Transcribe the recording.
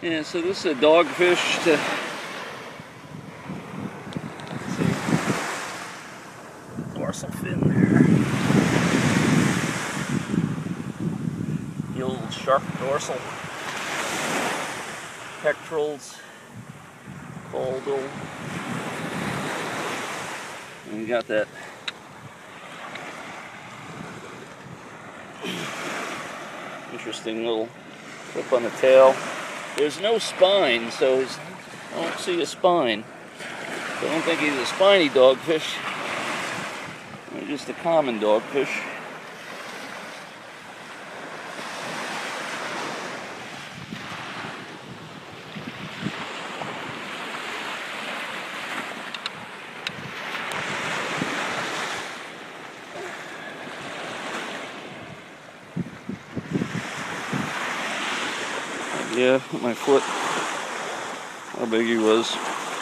Yeah, so this is a dogfish to see, dorsal fin there. The old shark dorsal. Pectorals, caudal. And we got that interesting little flip on the tail. There's no spine, so I don't see a spine. So I don't think he's a spiny dogfish. He's just a common dogfish. Yeah, my foot, how big he was.